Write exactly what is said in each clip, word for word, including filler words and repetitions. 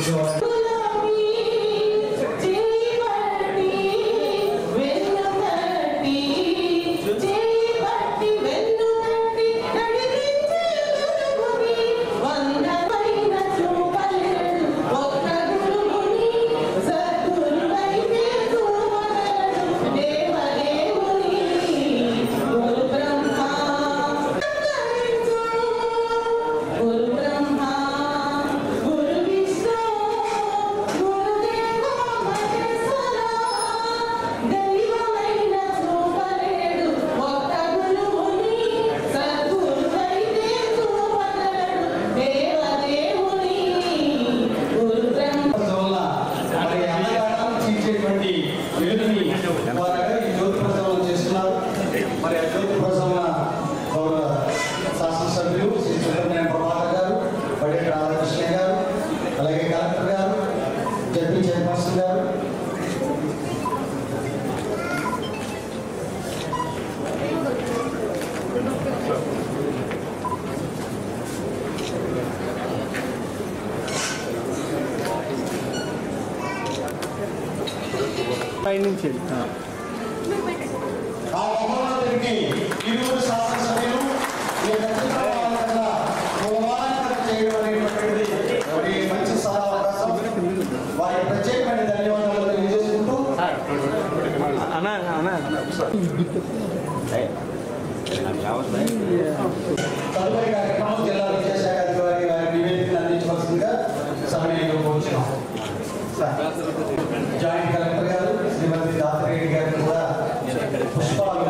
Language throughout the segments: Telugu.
జాయింట్ కలెక్టర్ గారు శ్రీమతి దాసరెడ్డి గారు కూడా పుష్పాలు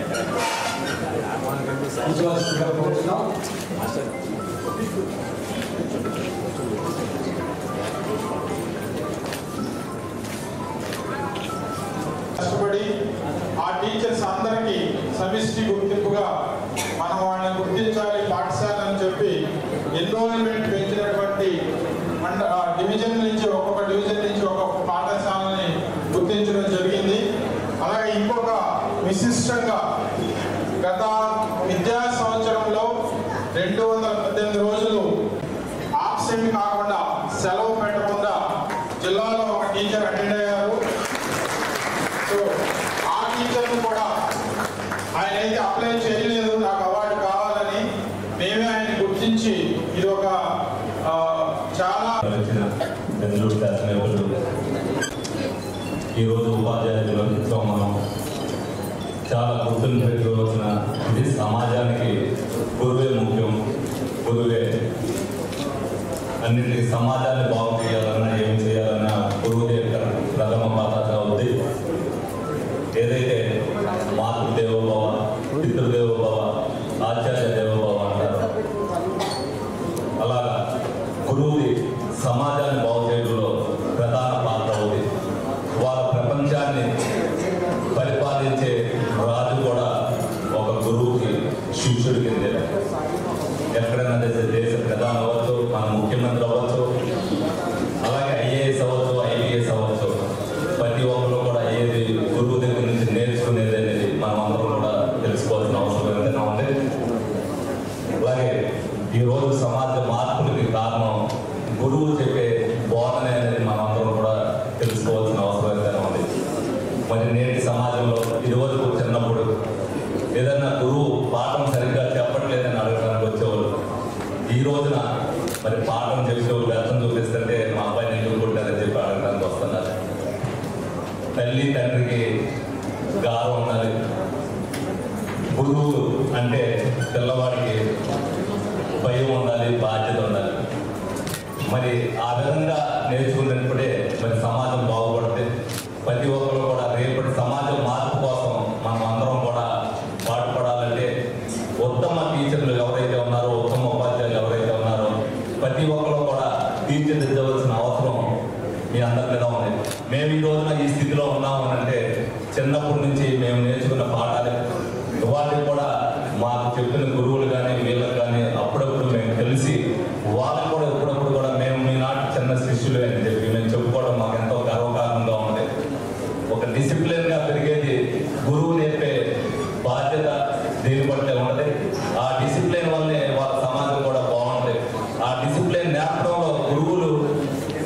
కష్టపడి ఆ టీచర్స్ అందరికీ సమిష్టి గుర్తింపుగా మనం వాళ్ళని గుర్తించాలి పాఠశాల అని చెప్పి ఎన్రోల్మెంట్ పెంచినటువంటి మండ డివిజన్ నుంచి ఒక్కొక్క డివిజన్ నుంచి ఒక్కొక్క పాఠశాలని గుర్తించడం జరిగింది. అలాగే ఇంకొక విశిష్టంగా గత విద్యా సంవత్సరంలో రెండు వందల పద్దెనిమిది రోజులు ఆబ్సెంట్ కాకుండా సెలవు పెట్టకుండా జిల్లాలో ఒక టీచర్ అటెండ్ అయ్యారు. సో ఆ టీచర్ను కూడా ఆయన అయితే అప్లై చేయలేదు, నాకు అవార్డు కావాలని మేమే ఆయన గుర్తించి ఇది ఒక చాలా బెంగళూరు శాసనసభ్యులు ఈరోజు ఉపాధ్యాయ దినోత్సవం మనం చాలా గుర్తులు పెట్టుకోవాల్సిన ఇది. సమాజానికి గురువే ముఖ్యం, గురువే అన్నింటినీ సమాజాన్ని బాగు చేయాలన్నా ఏం చేయాలన్నా గురువుదే ప్రథమ బాధ్యత ఉంది. ఏదైతే మాతృదేవోభవ, పితృదేవోభవ, ఆచార్య దేవోభవ అంటారు, అలాగా గురువుది సమాజాన్ని బాగు చేయడంలో ప్రధాన పాత్ర ఉంది. వాళ్ళ ప్రపంచాన్ని పరిపాలించే రాజు కూడా ఒక గురువుకి శిష్యుడి కిందే. ఎక్కడైనా దేశ ప్రధాని అవ్వచ్చు, మన ముఖ్యమంత్రి అవ్వచ్చు, అలాగే ఐఏఎస్ అవ్వచ్చు, ఐపీఎస్ అవ్వచ్చు, ప్రతి ఒక్కరు కూడా ఏది గురువు దగ్గర నుంచి నేర్చుకునేది అనేది మనం అందరం కూడా తెలుసుకోవాల్సిన అవసరం ఏదైనా ఉంది. అలాగే ఈరోజు సమాజ మార్పులకి కారణం గురువు చెప్పే బోధన అనేది మనం అందరం కూడా తెలుసుకోవాల్సిన అవసరం ఏదైనా ఉంది. మరి నేటి సమాజంలో ఇదివరకు చిన్నప్పుడు ఏదైనా గురువు పాఠం సరిగ్గా చెప్పట్లేదని అడగడానికి వచ్చేవాళ్ళు. ఈ రోజున మరి పాఠం చెప్పే వ్యర్థం చూపిస్తుంటే మా అబ్బాయిని ఎందుకు కొట్టారని చెప్పి అడగడానికి వస్తున్నారు. తల్లి తండ్రికి గారం ఉండాలి. గురువు అంటే పిల్లవాడికి భయం ఉండాలి, బాధ్యత ఉండాలి. మరి ఆ విధంగా నేర్చుకున్నప్పుడే మరి సమాజం బాగుపడితే ప్రతి ఒక్కరు కూడా రేపటి సమాజం మార్పు కోసం మనం అందరం కూడా పాటుపడాలంటే ఉత్తమ టీచర్లు ఎవరైతే ఉన్నారో, ఉత్తమ ఉపాధ్యాయులు ఎవరైతే ఉన్నారో ప్రతి ఒక్కరు కూడా తీర్చిదిద్దవలసిన అవసరం మీ అందరి మీద ఉంది. మేము ఈ రోజున ఈ స్థితిలో ఉన్నాము అంటే చిన్నప్పటి నుంచి మేము నేర్చుకున్న పాఠాలే. వాళ్ళకి కూడా మాకు చెప్పిన గురువులు కానీ వీళ్ళకి కానీ అప్పుడప్పుడు మేము తెలిసి వాళ్ళకి కూడా ఎప్పుడప్పుడు కూడా మేము మీ నాటి చిన్న శిష్యులే అని చెప్పి మేము చెప్పుకోవడం మాకు ఎంతో గర్వకారణంగా ఉంది. ఒక డిసిప్లిన్గా పెరిగేది గురువు నేర్పే బాధ్యత దీని బట్టే ఉన్నది. ఆ డిసిప్లిన్ వల్లే వాళ్ళ సమాజం కూడా బాగుంటుంది. ఆ డిసిప్లిన్ నేర్పడంలో గురువులు బాధ్యత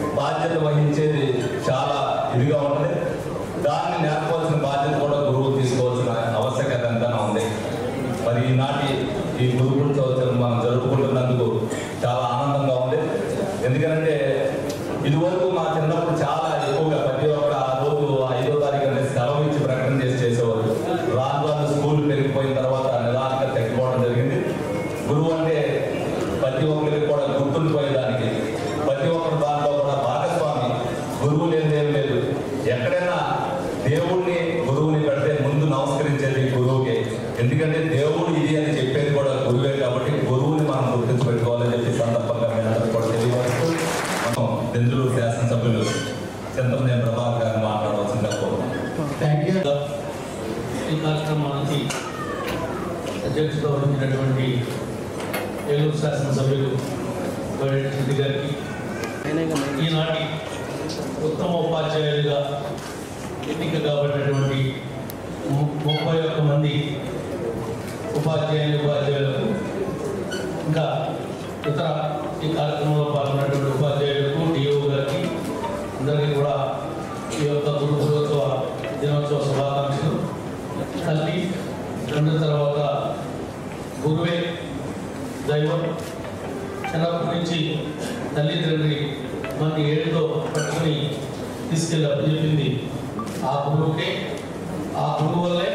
బాధ్యత వహించేది చాలా ఇదిగా ఉంటుంది. దాన్ని నేర్పవలసిన బాధ్యత కూడా గురువు తీసుకోవాల్సిన ఆవశ్యకత ఎంతైనా ఉంది. మరి ఈనాటి ఈ గురుకుల చవితిని మనం జరుపుకుంటున్నందుకు చాలా ఆనందంగా ఉంది. ఎందుకంటే ఇదివరకు మా చిన్నప్పుడు చాలా ఎక్కువగా ప్రతి ఒక్క రోజు ఐదో తారీఖు అనేది సెలవు ఇచ్చి ప్రకటన చేసి చేసేవారు. రాను రాను స్కూల్ పెరిగిపోయిన తర్వాత నిదానంగా తగ్గిపోవడం జరిగింది. గురువు అంటే ప్రతి ఒక్కరికి కూడా గుర్తుండిపోయేదానికి ప్రతి ఒక్కరు దాంట్లో కూడా భాగస్వామి. గురువు లేదేం లేదు. ఎక్కడైనా దేవుణ్ణి గురువుని పెడితే ముందు నమస్కరించేది గురువుకే. ఎందుకంటే దేవుడు ఇది అని చెప్పేది కూడా గురువే. కాబట్టి గురువుని మనం గుర్తించి పెట్టుకోవాలని చెప్పి సందర్భంగా మీ అందరూ కూడా తెలియవచ్చు. మనం దెందులూరు శాసనసభ్యులు చింతమనేని ప్రభాకర్ గారిని మాట్లాడవలసిందిగా కోరుతున్నాం. Thank you. ఈ కార్యక్రమానికి అధ్యక్షత వహించినటువంటి ఏలూరు శాసనసభ్యులు రెడ్డి గారికి, ఈనాటి ఉత్తమ ఉపాధ్యాయులుగా ఎన్నిక కాబట్టినటువంటి ముప్పై ఒక్క మంది ఉపాధ్యాయులు ఉపాధ్యాయులకు, ఇంకా ఇతర ఈ కార్యక్రమంలో పాల్గొన్నటువంటి ఉపాధ్యాయులకు, డిఓ గారికి అందరికీ కూడా ఈ యొక్క గురుకులోత్సవ దినోత్సవ శుభాకాంక్షలు. తల్లి తండ్రి తర్వాత గురువే దైవం. చిన్నప్పటి నుంచి తల్లి తండ్రి మన ఏడుతో పట్టుకుని తీసుకెళ్ళి అప్పచెప్పింది ఆ గురువుకే. ఆ గురువు వల్లే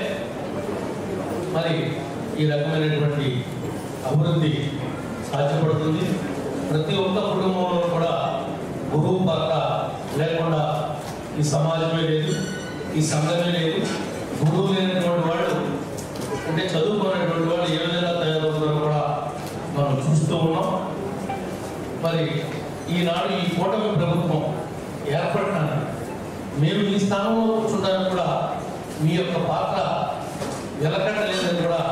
మరి ఈ రకమైనటువంటి అభివృద్ధి సాధ్యపడుతుంది. ప్రతి ఒక్క కుటుంబంలో కూడా గురువు పాత్ర లేకుండా ఈ సమాజమే లేదు, ఈ సంఘమే లేదు. గురువు లేనటువంటి వాడు అంటే చదువుకున్నటువంటి వాడు ఏ విధంగా తయారవుతున్నారో కూడా మనం చూస్తూ ఉన్నాం. మరి ఈనాడు ఈ కూటమి ప్రభుత్వం ఏర్పడటానికి మీరు ఈ స్థానంలో కూర్చుంటానికి కూడా మీ యొక్క పాత్ర వెలకట్టలేదని కూడా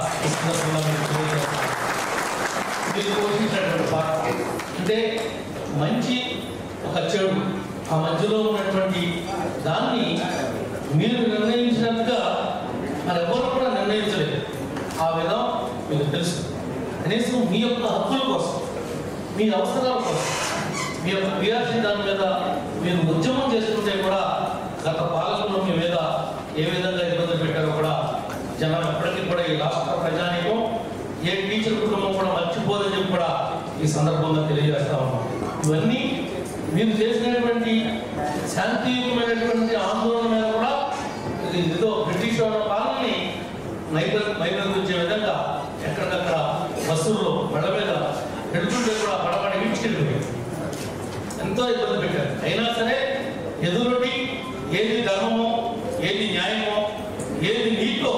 మీరు పోషించినటువంటి పాత్ర అంటే మంచి ఒక చెడు, ఆ మధ్యలో ఉన్నటువంటి దాన్ని మీరు నిర్ణయించినట్టుగా మరి ఎవరు కూడా నిర్ణయించలేదు. ఆ విధం మీకు తెలుసు. కనీసం మీ యొక్క హక్కుల కోసం, మీ అవసరాల కోసం, మీ యొక్క పిఆర్సీ దాని మీద మీరు ఉద్యమం చేస్తుంటే కూడా గత పాలకులు మీ మీద ఏ విధంగా ఇబ్బందులు పెట్టారో కూడా జనం ఎప్పటికీ కూడా ఈ రాష్ట్ర ప్రజానికం ఏ టీచర్ కుటుంబం కూడా మర్చిపోదని చెప్పి కూడా ఈ సందర్భంగా తెలియజేస్తా ఉన్నాం. ఇవన్నీ మీరు చేసినటువంటి శాంతియుతమైనటువంటి ఆందోళన మీద కూడా ఇది ఏదో బ్రిటిష్ వాళ్ళ పాలనని నైబర్ మైనరించే విధంగా ఎక్కడికక్కడ బస్సుల్లో పడ మీద పెడుతుంటే కూడా పడబడి వీడ్చుకెళ్ళిపోయి ఎంతో ఇబ్బంది పెట్టారు. అయినా సరే ఎదురుటి ఏది ధర్మమో, ఏది న్యాయమో, ఏది నీతో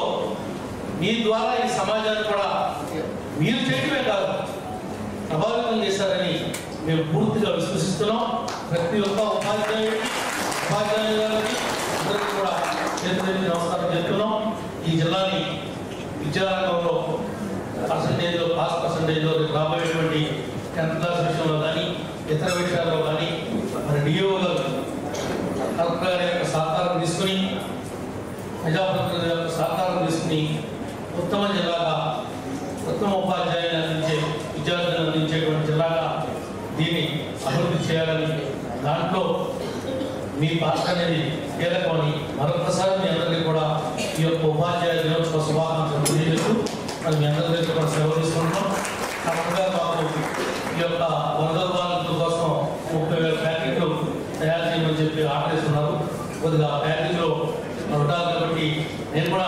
మీ ద్వారా ఈ సమాజాన్ని కూడా మీరు చేయటమే కాదు ప్రభావితం చేశారని మేము పూర్తిగా విశ్వసిస్తున్నాం. ప్రతి ఒక్క ఉపాధ్యాయుడి ఉపాధ్యాయులకి అందరికీ కూడా చేతులెత్తి నమస్కారం చేస్తున్నాం. ఈ జిల్లాని విద్యారంగంలో పర్సంటేజ్లో పాస్ పర్సంటేజ్లో రాబోయేటువంటి టెన్త్ క్లాస్ విషయంలో కానీ ఇతర విషయాల్లో కానీ మరి డిఓ గారు కలెక్టర్ గారి యొక్క సహకారం తీసుకుని, ప్రజాప్రతినిధుల యొక్క సహకారం తీసుకుని ఉత్తమ జిల్లాగా, ఉత్తమ ఉపాధ్యాయులు అందించే విద్యార్థులను అందించేటువంటి జిల్లాగా దీన్ని అభివృద్ధి చేయాలని, దాంట్లో మీ పాత్ర అనేది కీలకమని మరొకసారి మీ అందరికీ కూడా ఈ యొక్క ఉపాధ్యాయ దినోత్సవ శుభాకాంక్షలు తెలియజేస్తూ మరి మీ అందరి దగ్గర కూడా సెలవు తీసుకుంటున్నాం. కరెక్ట్గా మాకు ఈ యొక్క వందల బాధితుల కోసం ముప్పై వేల ప్యాకెట్లు తయారు చేయమని చెప్పి ఆర్డర్ ఇస్తున్నారు. కొద్దిగా ఆ ప్యాకెట్లో ఉంటారు కాబట్టి నేను కూడా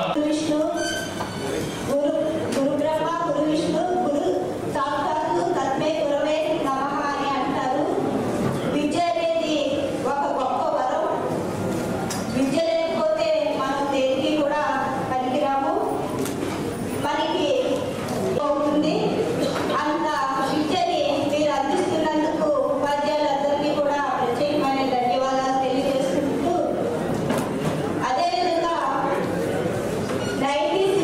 నైన్టీన్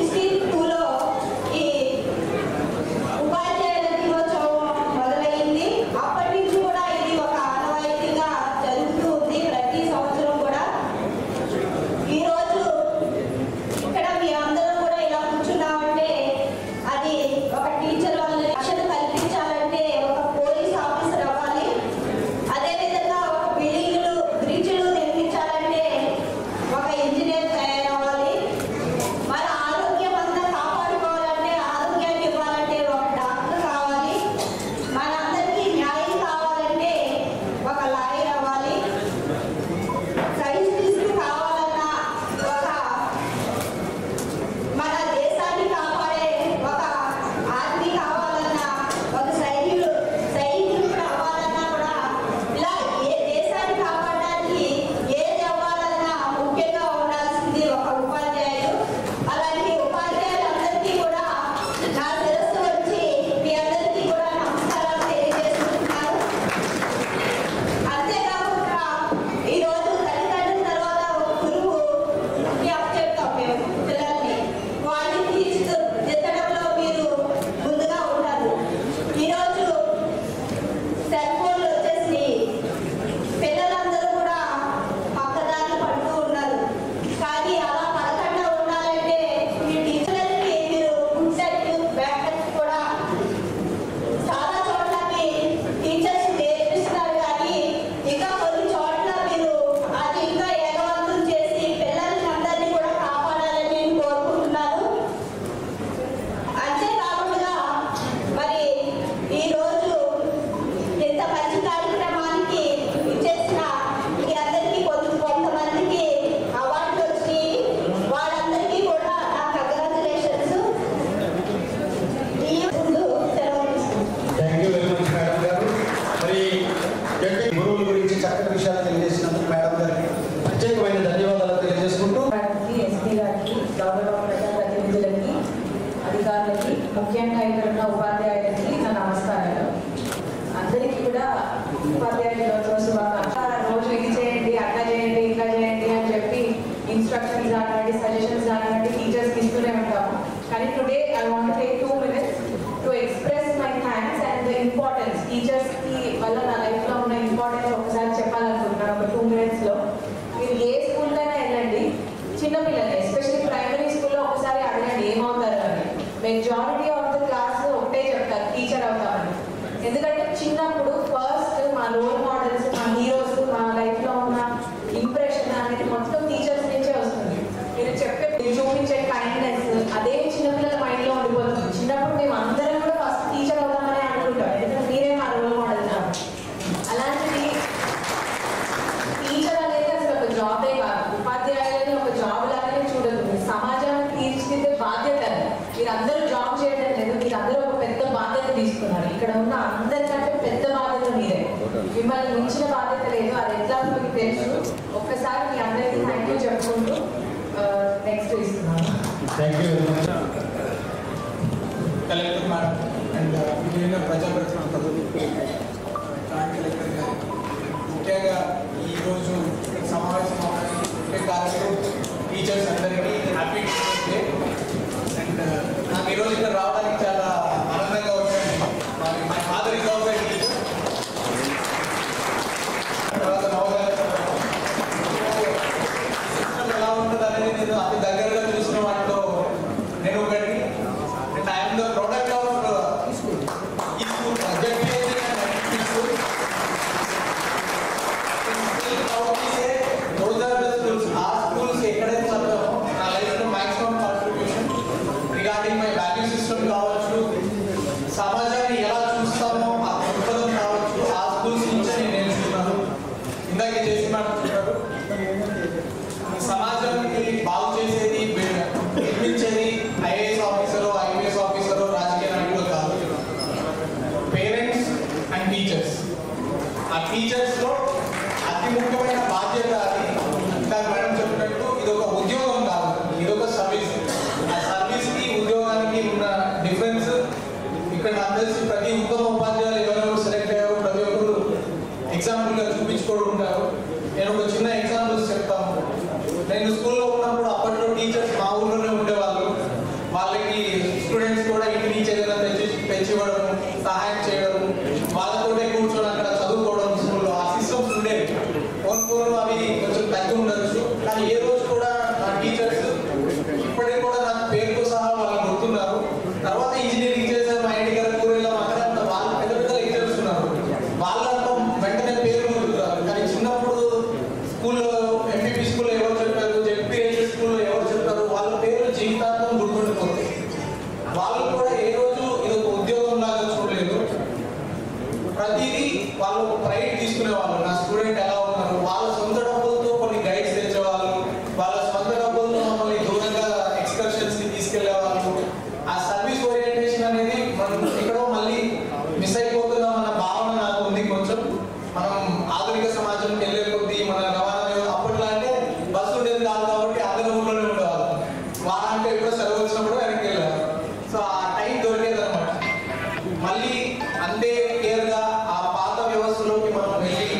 విషయాలు తెలియజేసినందుకు మేడం గారికి ప్రత్యేకమైన ధన్యవాదాలు తెలియజేసుకుంటూ ఎస్పీ గారికి గౌరవ ప్రజాప్రతినిధులకి అధికారులకి ముఖ్యంగా ఇక్కడ ఉన్న ఉపాధ్యాయులకి నా నమస్కారాలు. అందరికీ కూడా ఉపాధ్యాయుల దినోత్సవ శుభాకాంక్షలు. రోజు ఇది చేయండి, అట్లా చేయండి, ఇట్లా చేయండి అని చెప్పి ఇన్స్ట్రక్షన్స్ కానివ్వండి, సజెషన్స్ కానివ్వండి టీచర్స్కి ఇస్తూనే ఉంటాము. కానీ today I want take two minutes to express my thanks and the importance టీచర్స్కి వల్ల నా లైఫ్లో ఉన్న ఇంపార్టెన్స్ ఒకసారి చెప్పాలనుకుంటున్నాను ఒక టూ మినిట్స్లో. మీరు ఏ స్కూల్కైనా వెళ్ళండి, చిన్నపిల్లలు ఎస్పెషల్లీ ప్రైమరీ స్కూల్లో ఒకసారి అడగండి ఏమవుతారు అని. మెజారిటీ ఆఫ్ ద క్లాస్ ఒకటే చెప్తారు, టీచర్ అవుతామని. ఎందుకంటే చిన్నప్పుడు ఫస్ట్ మా రోల్ మోడల్స్, మా హీరోస్, మా లైఫ్లో ఉన్న ఇంప్రెషన్ అనేది మొత్తం టీచర్స్ నుంచే వస్తుంది. మీరు చెప్పే మీరు చూపించే కైండ్నెస్ అదే చిన్నపిల్లల మైండ్లో ఉండిపోతుంది. చిన్నప్పుడు మేము అందరం కూడా ఫస్ట్ టీచర్ అవుతామని అనుకుంటాం, ఎందుకంటే మీరే మా రోల్ మోడల్ కాబట్టి. అలాంటిది టీచర్ అనేది అసలు ఒక జాబే కాదు, ఉపాధ్యాయులని ఒక జాబ్ లాగానే చూడదు. సమాజాన్ని తీర్చిదిద్దే బాధ్యత అది. మీరు అందరూ జాబ్ చేయడం లేదు, మీరు అందరూ ఒక పెద్ద బాధ్యత తీసుకున్నారు. ఇక్కడ ఉన్న అందరికంటే పెద్ద బాధ్యత మీరే, మిమ్మల్ని మించిన బాధ్యత లేదు. అది ఎట్లా మీకు తెలుసు. ఒక్కసారి మీ అందరికీ థ్యాంక్ యూ చెప్పుకుంటూ నెక్స్ట్ ఇస్తున్నాను. Thank you collector madam and మిగిలిన ప్రజాప్రతినిధులు, జాయింట్ కలెక్టర్ గారు, ముఖ్యంగా ఈరోజు సమావేశం అవడానికి ముఖ్య కారణం టీచర్స్ అందరికీ హ్యాపీ టీచర్స్ డే. అండ్ నాకు ఈరోజు ఇక్కడ రావడానికి చాలా ఆనందంగా ఉంటుంది. My father is also teacher. తర్వాత నవోదయ సిస్టమ్ ఎలా ఉంటుంది అనేది నేను అతి దగ్గరగా చూసిన వాటిలో నేను ఒకటి. And I'm the product of ఈ school ZPHS and school. those are the schools, ఆ స్కూల్స్ ఎక్కడైతే చదివామో నా లైఫ్లో maximum contribution regarding my value system కావచ్చు, సమాజాన్ని ఎలా చూస్తామో ఆ దృక్పథం కావచ్చు, ఆ స్కూల్స్ నుంచి నేను నేర్చుకున్నాను. ఇందాక చేసి మాట్లాడుతున్నారు, సమాజానికి బాగు చేసేది నిర్మించేది ఐఏఎస్ ఆఫీసరు, ఐపీఎస్ ఆఫీసరు, రాజకీయ నాయకులు కాదు, పేరెంట్స్ అండ్ టీచర్స్. ఆ టీచర్స్లో అతి ముఖ్యమైన బాధ్యత అది. ఇంకా మేడం చెప్పినట్టు ఇది ఒక ఉద్యోగం కాదు, ఇది ఒక సర్వీస్. ఆ సర్వీస్కి ఉద్యోగానికి ఉన్న డిఫరెన్స్ ఇక్కడ నాకు తెలిసి ప్రతి ఉత్తమ ఉపాధ్యాయులు ఎవరెవరు సెలెక్ట్ అయ్యారో ప్రతి ఒక్కరు ఎగ్జాంపుల్గా చూపించుకోవడం ఉంటారు. నేను ఒక చిన్న ఎగ్జాంపుల్స్ చెప్తాను. నేను స్కూల్లో ఉన్నప్పుడు అప్పట్లో టీచర్స్ మా ఊళ్ళోనే ఉండేవాళ్ళు. వాళ్ళకి స్టూడెంట్స్ కూడా ఇంటి నుంచి ఏదైనా తెచ్చి తెచ్చివ్వడం, సహాయం చేయడం, వాళ్ళతోనే కూర్చొని అక్కడ చదువుకోవడం స్కూల్లో ఆ సిస్టమ్స్ ఉండేవి. ఫోన్ ఫోన్ అవి కొంచెం తగ్గి ఉండొచ్చు, కానీ ఏ రోజు కూడా నా టీచర్స్ ఇప్పటికీ కూడా నాకు పేరుతో సహా వాళ్ళు గుర్తున్నారు. తర్వాత ఇంజనీరింగ్ చేశారు, మా ఇంటి గారు కూరలో అక్కడ వాళ్ళు పెద్ద పెద్ద లెక్చరర్స్ ఉన్నారు, వాళ్ళంతా వెంటనే పేరు గుర్తున్నారు. కానీ చిన్నప్పుడు స్కూల్లో ఎంపీపీ స్కూల్లో ఎవరు చెప్పారు, జెడ్పీహెచ్ఎస్ స్కూల్లో ఎవరు చెప్పారు, వాళ్ళ పేరు జీవితాంతం గుర్తుండిపోతాయి. వాళ్ళు కూడా ఏ రోజు ఇది ఒక ఉద్యోగం లాగా చూడలేదు. ప్రతిదీ వాళ్ళు ప్రైడ్ తీసుకునేవాళ్ళు. నా స్టూడెంట్ ఎలా ఉన్నారు, వాళ్ళ సొంత డబ్బులతో కొన్ని గైడ్స్ తెచ్చేవాళ్ళు, వాళ్ళ సొంత డబ్బులతో మమ్మల్ని దూరంగా ఎక్స్కర్షన్స్కి తీసుకెళ్లేవాళ్ళు. ఆ సర్వీస్ ఓరియంటేషన్ అనేది మనం ఎక్కడో మళ్ళీ మిస్ అయిపోతున్నాం అన్న భావన నాకు ఉంది కొంచెం. మనం ఆధునిక సమాజంకి వెళ్ళే కొద్దీ మన రవాణా అప్పట్లో అంటే బస్సు ఉండేది కాదు కాబట్టి అందరూ ఊళ్ళోనే ఉండేవాళ్ళు. వారానికి ఎప్పుడో సెలవు వచ్చినప్పుడు వెనక్కి వెళ్ళారు. సో ఆ టైం దొరికేది అనమాట. మళ్ళీ అంతే కేర్గా ఆ పాత వ్యవస్థలోకి మనం వెళ్ళి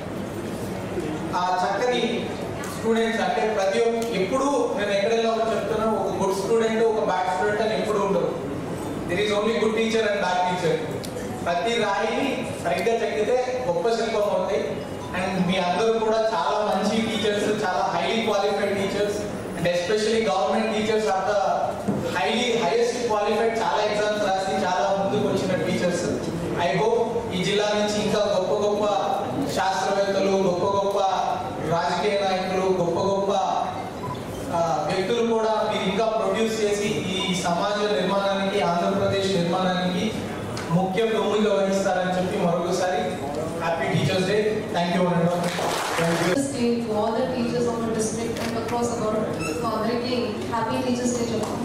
ఆ చక్కని స్టూడెంట్స్ అంటే ప్రతి ఒక్క ఎప్పుడు నేను ఎక్కడెళ్ళా చెప్తున్నా, ఒక గుడ్ స్టూడెంట్ ఒక బ్యాడ్ స్టూడెంట్ అని ఎప్పుడు ఉండదు. There is only good teacher and bad teacher. ప్రతి రాయిని సరిగ్గా చెక్కితే గొప్ప శిల్పం అవుతాయి. అండ్ మీ అందరూ కూడా చాలా మంచి టీచర్స్, చాలా highly qualified teachers. And especially government teachers are the highly highest qualified. చాలా ఎగ్జామ్స్ రాసి చాలా ముందుకు వచ్చిన టీచర్స్. ఐ హోప్ ఈ జిల్లా నుంచి ఇంకా గొప్ప గొప్ప శాస్త్రవేత్తలు, గొప్ప గొప్ప రాజకీయ నాయకులు, గొప్ప గొప్ప వ్యక్తులు కూడా మీరు ఇంకా ప్రొడ్యూస్ చేసి ఈ సమాజ నిర్మాణానికి, ఆంధ్రప్రదేశ్ నిర్మాణానికి ముఖ్య భూమిక వహిస్తారని చెప్పి మరొకసారి happy teachers day. Thank you అండి. Thank you. To all the teachers of the district and across the world, so అందరికీ హ్యాపీ టీచర్స్ డే చెప్తాను.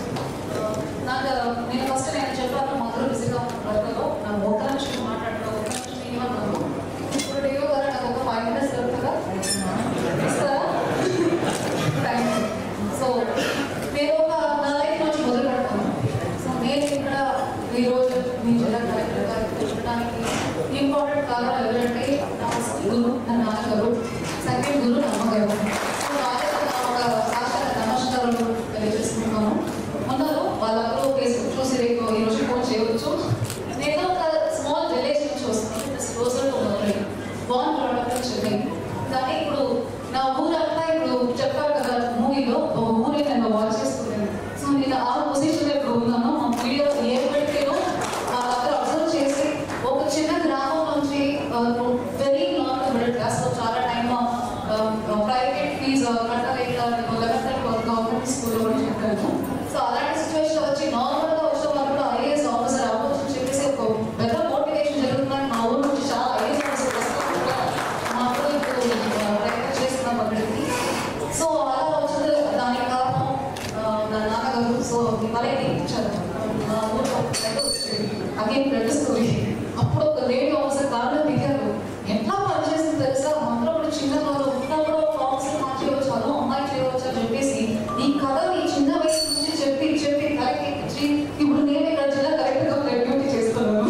నాకు నేను ఫస్ట్ నేను చెప్పాను మొదలు బిజీగా ఉన్న వర్క్లో నాకు ఒక్క నిమిషం మాట్లాడటం, ఒక్క నిమిషం ఏమన్నాను. ఇప్పుడు డేవ్ గారు నాకు ఒక ఫైవ్ మినిట్స్ దొరుకుతుందా ఇస్తారా? Thank you. సో నేను ఒక నా లైఫ్ నుంచి మొదలు పెడతాను. సో నేను ఇక్కడ ఈరోజు మీ జిల్లా కలెక్టర్ గారికి కూర్చోడానికి ఇంపార్టెంట్ కారణాలు ఎవరంటే నా ఫస్ట్ గురు నా నాన్నగారు, సెకండ్ గురు నా అమ్మగారు. సో వాళ్ళకి ఒక సాక్షాత్ నమస్కారాలు తెలియజేసుకుంటున్నాను. ముందరు వాళ్ళందరూ ఫేస్బుక్ చూసి రేపు ఈరోజు ఫోన్ చేయవచ్చు. నేను ఒక స్మాల్ విలేజ్ నుంచి వస్తాను, రోజులు మొదలై బాన్ ప్రోడక్ట్ చెన్నై. కానీ ఇప్పుడు నా ఊరంతా ఇప్పుడు చెప్పారు కదా మూవీలో ఒక ఊరి నేను వాచ్ చేసుకున్నాను. సో నేను ఆ పొజిషన్లో ఇప్పుడు ఉన్నాను. మా వీడియో ఏం పెట్టానో అక్కడ అబ్జర్వ్ చేసి ఒక చిన్న గ్రామం నుంచి వెరీ నాట్ మిడిల్ క్లాస్ లో చాలా టైం ప్రైవేట్ ఫీజు కట్టలేక లెవెన్త్ గవర్నమెంట్ స్కూల్లో కూడా చెప్పాను. సో అలాంటి సిచ్యువేషన్ వచ్చి నార్మల్గా వచ్చిన వాళ్ళు కూడా ఐఏఎస్ ఆఫీసర్ అవ్వచ్చు అని చెప్పేసి ఒక పెద్ద మోటివేషన్ జరుగుతుందని మా ఊరు నుంచి చాలా ఐఏఎస్ ఆఫీసర్ మాకు ఇప్పుడు ప్రయత్నం చేస్తున్నాం అక్కడికి. సో అలా వచ్చింది దానికి కారణం నా నాన్నగారు. సో ఇవాళ ఇచ్చారు మా ఊరు అగైన్ రెడ్ స్టోరీ. అప్పుడు ఒక లేడీ ఆఫీసర్ కారణం దిగారు. ఎట్లా పనిచేసింది తెలుసా? మాత్రం ఇప్పుడు చిన్న వాళ్ళు ఉన్నప్పుడు ఆఫీసర్ మార్చేయవచ్చు, అదో అమ్మాయి చేయవచ్చు అని చెప్పేసి ఈ కథ ఈ చిన్న వయసు నుంచి చెప్పి చెప్పి కలెక్ట్ ఇచ్చి ఇప్పుడు నేను ఇక్కడ జిల్లా కలెక్టర్గా డ్యూటీ చేస్తున్నాను.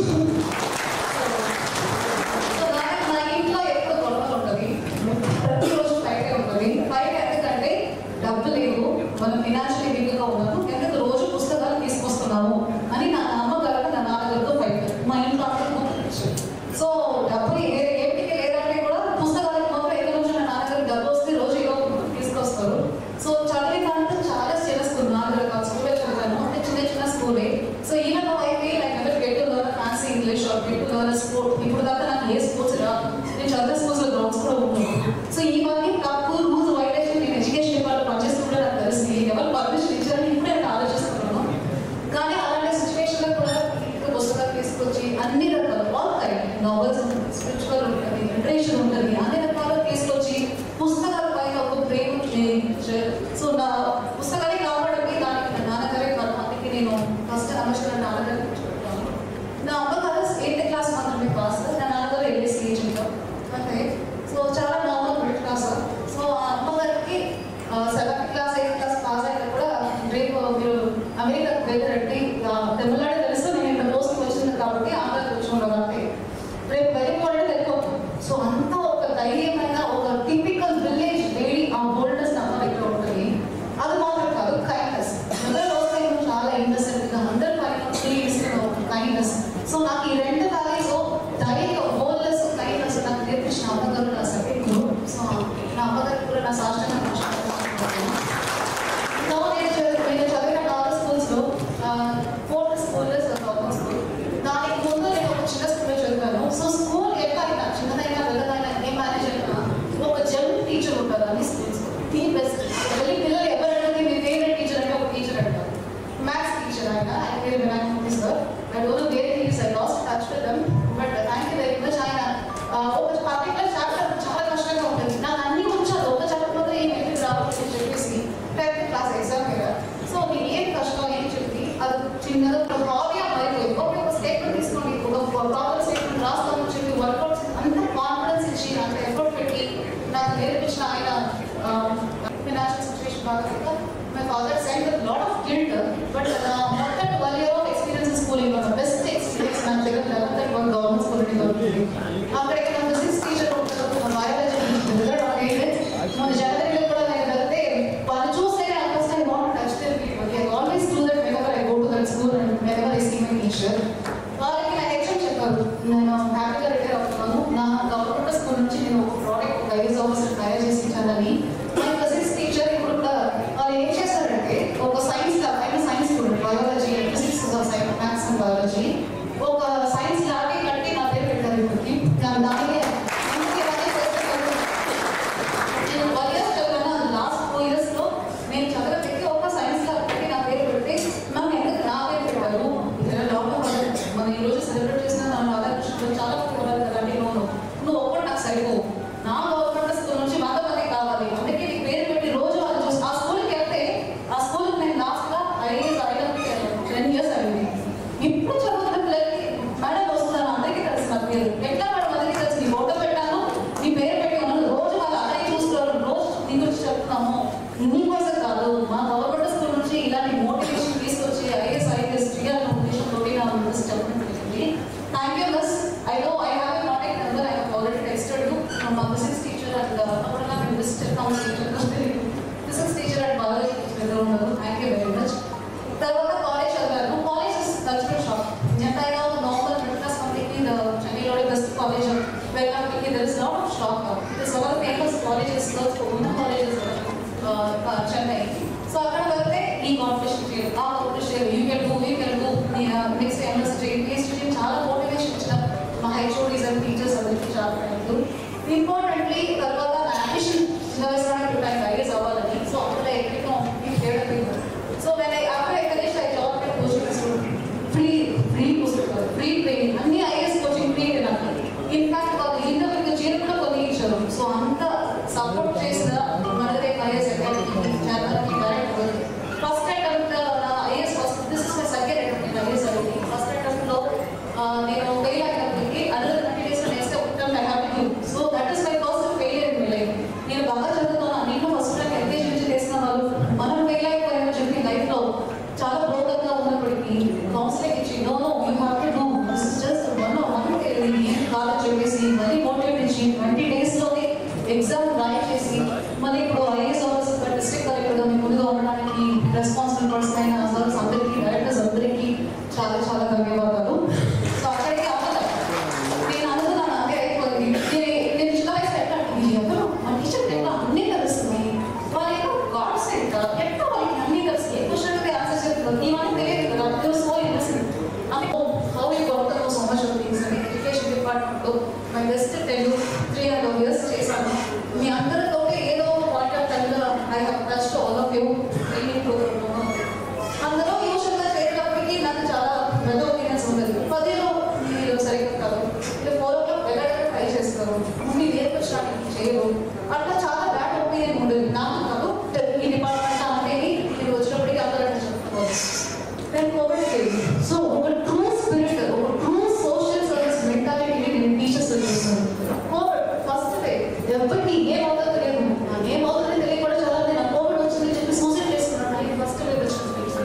సో నాకు నా ఇంట్లో ఎప్పుడు గొడవలు ఉంటుంది, ప్రతిరోజు బయటే ఉంటుంది. బయట ఎందుకంటే డబ్బు లేదు, మనం ఫినాన్షియల్ వీక్గా ఉన్నాము, ఎందుకు రోజు పుస్తకాలు తీసుకొస్తున్నాము అని నా అమ్మగారు నా నాన్నగారితో బయట మా ఇంట్లో అందరూ గుర్తించారు. సో డబ్బు ఏమిటికి లేదంటే కూడా పుస్తకాలకు మాత్రం ఎక్కడ నుంచి నా నాన్నగారు డబ్బు వస్తే రోజు ఏదో తీసుకొస్తారు. సో చదివే దాంట్లో చాలా చిన్న స్కూల్, నాన్నగారు స్కూల్లో చదివాను, అంటే చిన్న చిన్న స్కూలే. సో ఈవెన్ అయితే లైక్ అంటే get to learn fancy English or get to learn sport. ఇప్పుడు దాకా నాకు ఏ స్పోర్ట్స్ రా, నేను చదివే స్కూల్స్లో గ్రౌండ్స్ కూడా ఉంటాను. సో ఇవన్నీ తప్పు రూల్స్ వైలేషన్ నేను ఎడ్యుకేషన్ డిపార్ట్మెంట్ పనిచేస్తుంటే నాకు తెలిసి ఎవరు పర్మిషన్ ఇచ్చారని ఇప్పుడే నేను ఆలోచిస్తున్నాను. కానీ అలాంటి సిచ్యువేషన్లో కూడా పుస్తకాలు తీసుకొచ్చి అన్ని రకాల ఆల్ కైండ్ నావెల్స్ ఉంటుంది, స్పిరిచువల్ ఉంటుంది, లిటరేచర్ ఉంటుంది, అన్ని రకాలు తీసుకొచ్చి పుస్తకాల పైన ఒక ప్రేమ. సో నా పుస్తకాలే కాపాడండి దానికి నా నాన్నగారే అందుకే నేను ఫస్ట్ నమస్కారం నాన్నగారు కూర్చోబెట్టాను. నా అమ్మగారు ఎయిత్ క్లాస్ మాత్రమే పాస్, నా నాన్నగారు ఎల్ఏసీ ఏజెంట్ అంటే. సో చాలా నార్మల్ మిడిల్ క్లాస్. సో ఆ అమ్మగారికి seventh class eighth class pass అయినా కూడా రేపు మీరు అమెరికాకు వెళ్ళరండి, తమిళనాడు తెలుసు నేను ఇక్కడ పోస్ట్ వచ్చింది కాబట్టి ఆంధ్ర కూర్చున్నాను అంటే రేపు వెళ్ళిపోవడం వెళ్ళిపోతుంది. సో అంత ఒక ధైర్యమైన ఒక టిపికల్ విలేజ్ లేడీ ఆ బోల్డ్నెస్ అమ్మ దగ్గర ఉంటుంది. అది మాత్రం కాదు, కైండ్నెస్. అందరూ వస్తే చాలా ఇన్నసెంట్గా అందరి పైన తీసుకున్న ఒక కైండ్నెస్. సో నాకు ఈ రెండు వాల్యూస్ ధైర్యం, బోల్డ్నెస్, కైండ్నెస్ నాకు నేర్పించిన అమ్మగారు నా సెకండ్ గురు. సో నా అమ్మగారికి కూడా నా సాష్టంగా నేను చదివిన నాలుగు స్కూల్స్లో ఫోర్త్ స్కూల్ గవర్నమెంట్ స్కూల్. దానికి ముందు నేను ఒక చిన్న స్కూల్లో చదివాను. సో స్కూల్ ఎక్కడైనా చిన్నదైనా వెళ్ళదైనా ఏం మేనేజ్ అయినా ఒక జెమ్ టీచర్ ఉంటారు అన్ని స్కూల్స్. ది బెస్ట్ వెళ్ళి పిల్లలు ఎవరంటే మీ ఫేవరెట్ టీచర్ అంటే ఒక టీచర్ అంటారు. మ్యాథ్స్ టీచర్ ఆయన ఆయన పేరు Vinayaka sir. I don't know where he is, I lost touch with them, but thank you very much. ఆయన ఒక పర్టికులర్ చాప్టర్ చాలా కష్టంగా ఉంటుంది, నాకు అన్ని వచ్చాను, ఒక చాప్టర్ మాత్రం ఏం పెట్టి రావచ్చు అని చెప్పేసి టెన్త్ క్లాస్ ఎగ్జామ్ మీద. సో నేను ఏం కష్టం ఏం చెప్పి అది చిన్నగా ఒక హాబీ అయిపోయింది. ఒక స్టేట్మెంట్ తీసుకోండి, ఒక ప్రాపర్ స్టేట్మెంట్ రాస్తామని చెప్పి వర్కౌట్స్ అంత కాన్ఫిడెన్స్ ఇచ్చి అంత ఎఫర్ట్ పెట్టి నాకు నేర్పించిన ఆయన ఫినాన్షియల్ సిచ్యువేషన్ బాగా my father send lot of guilt, but మొత్తం twelve year of experience schooling best experience నా దగ్గర eleventh and one government school దొరికింది. అక్కడికి నా ఫిజిక్స్ టీచర్ ఉంటారు, నా బయాలజీ మన జనవరిలో కూడా నేను వెళ్తే వాళ్ళు చూస్తే first I want touch them people. I always do that whenever I go to that school and whenever I see my teacher. వాళ్ళకి నా హెచ్ఎం చెప్పారు, నేను హ్యాపీగా రిటైర్ అవుతున్నాను, నా గవర్నమెంట్ స్కూల్ నుంచి నేను ఒక ప్రోడక్ట్ ఒక ఐఏఎస్ ఆఫీసర్ తయారు చేసి ఇచ్చానని. మై ఫిజిక్స్ టీచర్ ఇప్పుడు కూడా వాళ్ళు ఏం చేస్తారంటే ఒక సైన్స్ ఆయన science student biology district council physics teacher and Balaji teacher ఉన్నారు. Thank you very much. తర్వాత కాలేజ్ చదివాను. College is cultural shock. ఎంతైనా నార్మల్ మిడిల్ క్లాస్ కంపెనీ చెన్నైలోనే బెస్ట్ కాలేజ్ వెళ్ళడానికి there is lot of shock. It's one of famous colleges ఉన్న కాలేజెస్ చెన్నై. సో అక్కడ వెళ్తే ఈ కాంపిటీషన్ చేయాలి, ఆ కాంపిటీషన్ చేయాలి, you can do you can do next MS చేయాలి. చాలా మోటివేషన్ ఇచ్చిన మా హెచ్ఓడీస్ అండ్ టీచర్స్ అందరికీ చాలా థ్యాంక్ యూ. ఇంపార్టెంట్లీ తర్వాత నా అంబిషన్ చిన్న వయసు టైం ఐఎస్ అవ్వాలని. సో అక్కడ ఎక్కడికో so when I after I finish I job at coaching institute. Free free పుస్తకాలు, ఫ్రీ ట్రైనింగ్, అన్ని ఐఎస్ కోచింగ్ ఫ్రీ నాకు. ఇన్ఫాక్ట్ వాళ్ళు ఇంటర్వ్యూకి చీర కూడా కొని ఇచ్చారు. సో అంత సపోర్ట్ చేసిన మనదే ఐఎస్ అకాడమీ ఛానల్కి డైరెక్ట్ ఫస్ట్ అటెంప్ట్ నా IAS first this is my second attempt IAS అనేది. ఫస్ట్ అటెంప్ట్లో నేను ఫెయిల్ అయినప్పటికీ another thirty days next attempt I have to do. So that is my first failure in my life. నేను బాగా చదువుతాను, నేను ఫస్ట్ టైం ఎంకరేజ్ నుంచి చేసిన వాళ్ళు మనం ఫెయిల్ అయిపోయామని చెప్పి లైఫ్లో చాలా బ్రోకన్గా ఉన్నప్పటికీ కౌన్సిలింగ్ ఇచ్చి no no you have to do this is just one one college చెప్పేసి మళ్ళీ మోటివేట్ ఇచ్చి ట్వంటీ డేస్లోనే ఎగ్జామ్ రాయి చేసి మళ్ళీ ఇప్పుడు ఐఏఎస్ ఆఫీసర్ డిస్ట్రిక్ట్ కలెక్టర్గా మీ ముందుగా ఉండడానికి రెస్పాన్సిబుల్ పర్సన్ అయిన సర్స్ అందరికీ డైరెక్టర్స్ అందరికీ చాలా చాలా ధన్యవాదాలు. సో అక్కడికి అవ్వదు నేను అనుకున్నాను అదే అయిపోయింది. నేను నేను చిన్న వయసు ఎట్లా ఎవరు మా టీచర్ ఎట్లా అన్నీ తెలుస్తున్నాయి, వాళ్ళు ఏమో గాడ్స్ ఎట్లా ఎట్లా వాళ్ళకి అన్నీ తెలుసు, ఏ క్వశ్చన్ అయితే ఆన్సర్ చెప్తారు ఇవన్నీ తెలియదు కదా. అది సో ఇంట్రెస్టింగ్ అంటే how you got the so much of things అని ఎడ్యుకేషన్ డిపార్ట్మెంట్లో my best ten three and half years చేశాను. మీ అందరితో ఏదో పాయింట్ ఆఫ్ టైంలో I have touched all of you training program. అందులో యూజువల్గా చేసేటప్పటికి నాకు చాలా వెల్ ఒపీనియన్స్ ఉండదు. పదిలో మీరు సరిగ్గా కాదు, ఇలా ఫోర్ ఓ క్లాక్ వెళ్ళడానికి ట్రై చేస్తారు, మమ్మీ నేర్పించడానికి చేయరు, అట్లా చాలా బ్యాడ్ ఒపీనియన్ ఉండేది. నాకు కాదు ఈ డిపార్ట్మెంట్ అంటే మీరు వచ్చినప్పటికీ అందరంటే చెప్పుకోవాలి. నేను కోవిడ్ సో ఒక ట్రూ స్పిరిట్, ఒక ట్రూ సోషల్ సర్వీస్ మెంటాలిటీని నేను టీచర్స్ చూస్తాను. కోవిడ్ ఫస్ట్ డే ఎవరికి ఏమవుతుందో తెలియదు, ఏమవుతుందో తెలియకుండా చాలా నేను కోవిడ్ వచ్చిందని చెప్పి సూసైడ్ చేసుకున్నాను. నేను ఫస్ట్ డే వచ్చిన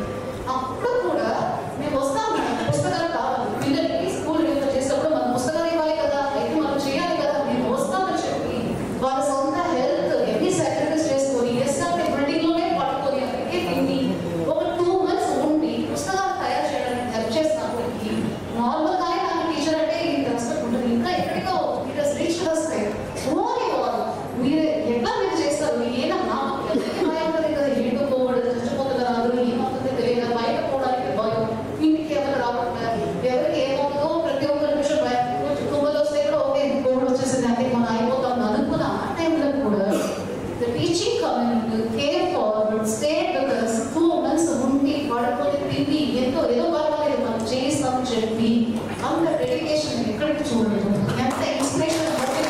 అప్పుడు కూడా మేము వస్తాము, పుస్తకాలు కావాలి పిల్లలకి స్కూల్ చేసేటప్పుడు మనం పుస్తకాలు ఇవ్వాలి కదా, అయితే మనం చేయాలి కదా, మేము వస్తామని చెప్పి వాళ్ళ సొంత హెల్త్ ఎన్ని సాక్రిఫైస్ చేసుకొని ఎస్ఆర్టీ బిల్డింగ్లోనే పట్టుకొని అక్కడికే తిండి ఒక టూ మంత్స్ ఉండి పుస్తకాలు తయారు చేయడానికి హెల్ప్ చేసినప్పటికీ నార్మల్గానే నాకు టీచర్ అంటే ఇంత రెస్పెక్ట్ ఉంటుంది. ఇంకా ఎక్కడికో it has reached us there. Only వాళ్ళు మీరు ఎట్లా మీరు చేస్తారు, మీరు ఏదో నాకు ఎవరికి భయం ఉంటుంది కదా, ఏంటో పోవడం చచ్చిపోతుంది రాదు, ఏమవుతుందో తెలియదు, బయట పోవడానికి భయం, ఇంటికి ఎవరు రాకుండా ఎవరికి ఏమవుతుందో ప్రతి ఒక్క నిమిషం భయం. కుటుంబంలో వస్తే కూడా ఓకే కోవిడ్ వచ్చేసింది అంటే మనం అయిపోతాం అనుకున్న ఆ టైంలో కూడా the teaching community care forward state with us two months ఉండి పడుకొని తిండి ఎంతో ఏదో పర్వాలేదు మనం చేస్తామని చెప్పి అంత డెడికేషన్ ఎక్కడికి చూడలేదు, ఎంత ఇన్స్పిరేషన్.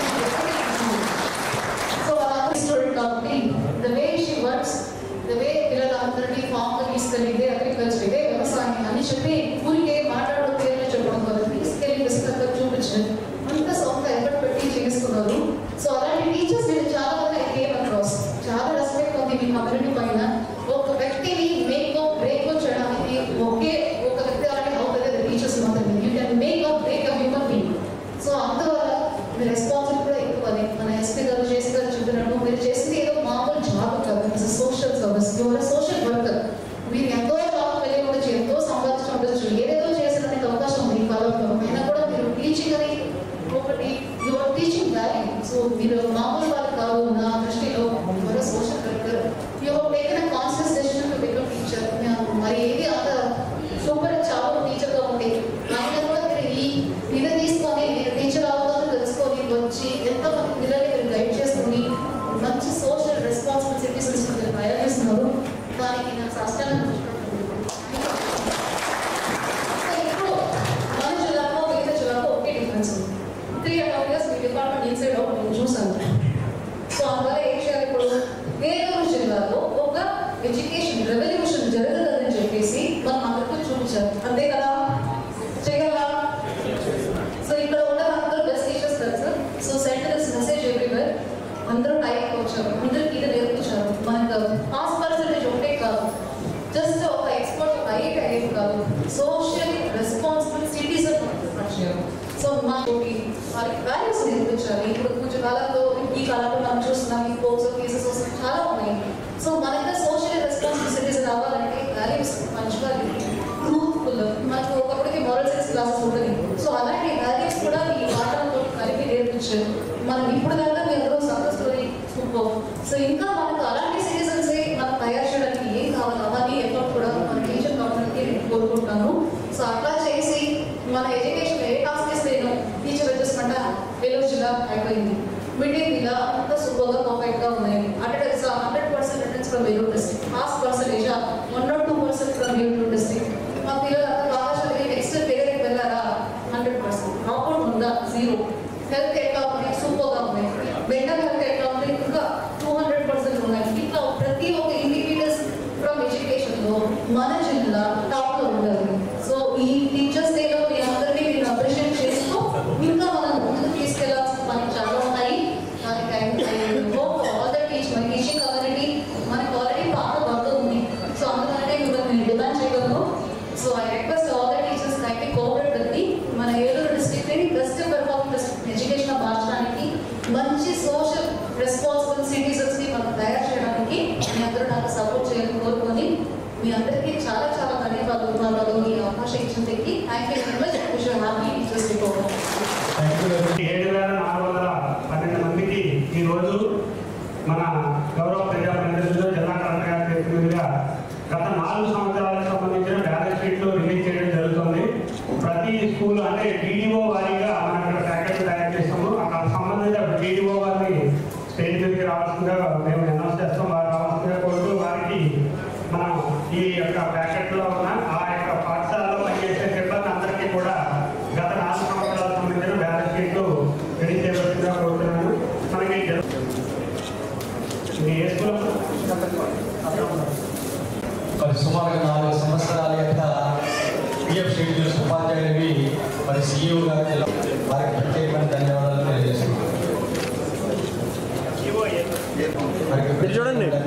సో అలా స్టూడెంట్ కాబట్టి the way she works, the way పిల్లలందరినీ ఫామ్గా తీసుకెళ్ళి ఇదే అగ్రికల్చర్ ఇదే వ్యవసాయం అని చెప్పి ఊరికే మాట్లాడడం పేర్లు చెప్పడం కదా, తీసుకెళ్ళి పుస్తకంగా చూపించడం అంత సొంత ఎఫర్ట్ పెట్టి చేస్తున్నారు. సో అలాంటి టీచర్స్ నేను చాలా మంది ఐ కేమ్ అక్రాస్. చాలా రెస్పెక్ట్ ఉంది మీ కమ్యూనిటీ పైన. ఒక వ్యక్తిని మేక్ బ్రేక్ చేయడానికి ఒకే ఒక వ్యక్తి అలాంటి అవుతుంది టీచర్స్ మాత్రమే. You can make a break a human being. So అందువల్ల మీ రెస్పాన్సిబిలిటీ కూడా ఎక్కువ. మన ఎస్పీ గారు చేసి గారు చెప్పినట్టు మీరు చేసింది ఏదో మామూలు జాబ్ కాదు, it's social service, your social worker. మీరు ఎంతో జాబ్ వెళ్ళి ఉండొచ్చు, ఎంతో సంపాదించి ఉండొచ్చు, ఏదేదో చేసేదానికి అవకాశం ఉంది ఈ కాలంలో. అయినా కూడా మీరు టీచింగ్ అని ఒకటి యువర్ టీచింగ్ వాల్యూ. సో మీరు మామూలు వాళ్ళు కాదు నా దృష్టిలో. Your social worker, your taken a conscious decision to become teacher. మరి ఏది అంత సూపర్ చాలా టీచర్గా ఉంది ఆయన కూడా మీరు ఈ ఇది తీసుకొని మీరు టీచర్ అవుతారని తెలుసుకొని వచ్చి ఎంతమంది పిల్లల్ని మీరు గైడ్ చేసుకుని మంచి సోషల్ రెస్పాన్సిబిలిటీస్ మీరు ప్రయాణిస్తున్నారు. దానికి నాకు సాష్టాంగం ఇప్పుడు మన జిల్లాలో మిగతా జిల్లాలో ఒకే డిఫరెన్స్ ఉంది. త్రీ అండ్ హాఫ్ ఇయర్స్ మీ డిపార్ట్మెంట్ ఇన్సైడ్ అవుట్ నేను చూసాను. సో అందువల్ల ఏం చేయాలి, ఇప్పుడు వేలూరు జిల్లాలో ఒక ఎడ్యుకేషన్ రెవల్యూషన్ జరగదని చెప్పేసి మనం అందరికీ చూపించారు, అంతే కదా, చేయగలరా? సో ఇక్కడ ఉన్న అందరూ బెస్ట్ టీచర్స్ తెలుసు. So send this message everywhere. అందరూ టైంకి వచ్చారు, అందరికి ఇది నేర్పించారు. మనకు పాస్ పర్సెంటేజ్ ఒకటే కాదు, జస్ట్ ఒక ఎక్స్పర్ట్ ఒక ఐటీ అయ్యేది కాదు, సోషల్ రెస్పాన్సిబుల్ సిటిజన్ చేయాలి. సో మా వాళ్ళకి వాల్యూస్ నేర్పించాలి. ఇప్పుడు కొంచెం కాలంలో ఈ కాలంలో మనం చూస్తున్నాం ఈ కోర్సు సో ఇంకా మనకు అలాంటి సిటిజన్స్ మనం తయారు చేయడానికి ఏం కావాలి అవన్నీ ఎఫర్ట్ కూడా మన టీచర్ కమ్యూనిటీ నేను కోరుకుంటున్నాను. సో అట్లా చేసి మన ఎడ్యుకేషన్ ఏ టాస్క్ ఇస్తేనో టీచర్ అడ్జస్ట్మెంట్ ఏలూరు జిల్లా అయిపోయింది. మిడ్ డే మీల్ అంతా సూపర్గా పర్ఫెక్ట్గా ఉన్నాయి. Attendance hundred percent attendance from Eluru district, pass percentage one not two percent from Eluru district. మా పిల్లలు అంతా బాగా చదివి నెక్స్ట్ పేరెంట్ వెళ్ళారా హండ్రెడ్ పర్సెంట్, డ్రాప్అవుట్ ఉందా జీరో. హెల్త్ ఎట్లా ఉంది సూపర్గా ఉన్నాయి. మెంటల్ హెల్త్ ఎట్లా ఉంది ఇంకా టూ హండ్రెడ్ పర్సెంట్ ఉన్నాయి. ఇట్లా ప్రతి ఒక్క ఇండివిజువల్స్ ఫ్రమ్ ఎడ్యుకేషన్లో మన జిల్లా టాప్లో ఉండాలి. సో ఈ టీచర్స్ డేలో మీ అందరినీ మీరు అప్రిషియేట్ చేస్తూ ఇంకా మనం ముందుకు తీసుకెళ్లాల్సిన పని చాలా ఉన్నాయి. దానికి ఆల్ ద టీచ్ మన టీచింగ్ కమ్యూనిటీ మనకు ఆల్రెడీ బాగా వర్క్ ఉంది. సో అందుకనే మిమ్మల్ని నేను డిమాండ్ చేయగలను. So I request all the teachers kindly cooperate with me. మన ఏలూరు డిస్ట్రిక్ట్ని బెస్ట్ పెర్ఫార్మింగ్ ఎడ్యుకేషన్ మార్చడానికి, మంచి సోషల్ రెస్పాన్సిబుల్ సిటిజన్స్ని మనం తయారు చేయడానికి మీ అందరూ నాకు సపోర్ట్ చేయాలని కోరుకొని మీ అందరికీ చాలా చాలా ధన్యవాదాలు. వాళ్ళు ఈ అవకాశం ఇచ్చినందుకు thank you very much. Wish you happy teachers day program. ఏడు వేల నాలుగు వందల పన్నెండు మందికి ఈరోజు మన గౌరవ ప్రజాప్రతినిధులు జిల్లా కలెక్టర్ గారి చేతుల మీదుగా గత నాలుగు సంవత్సరాలకు సంబంధించిన బ్యాలెన్స్ షీట్లు రిలీజ్ చేయడం జరుగుతుంది. ప్రతి స్కూల్ అంటే డీడీఓ వారీగా మనం ఇక్కడ ప్యాకెట్లు తయారు చేస్తాము. అక్కడ సంబంధించిన డీడీఓ వారిని స్టేజ్ మీదకి రావాల్సిందిగా మేము అనౌన్స్ చేస్తాం. వారు రావాల్సిందిగా కోరుతూ వారికి మనం ఈ యొక్క ప్యాకెట్లో ఉన్న ఆ యొక్క పాఠశాలలో పనిచేసే సిబ్బంది అందరికీ కూడా గత నాలుగు సంవత్సరాలకు సంబంధించిన బ్యాలెన్స్ షీట్లు రిలీజ్ చేయవలసిందిగా కోరుతున్నాను. మనకి ఏ స్కూల్ మరి సుమారుగా నాలుగు సంవత్సరాల యొక్క పిఎఫ్ షెడ్యూల్స్ ఉపాధ్యాయులవి మరి సీఈఓ గారికి వారికి ప్రత్యేకమైన ధన్యవాదాలు తెలియజేస్తున్నాను. చూడండి.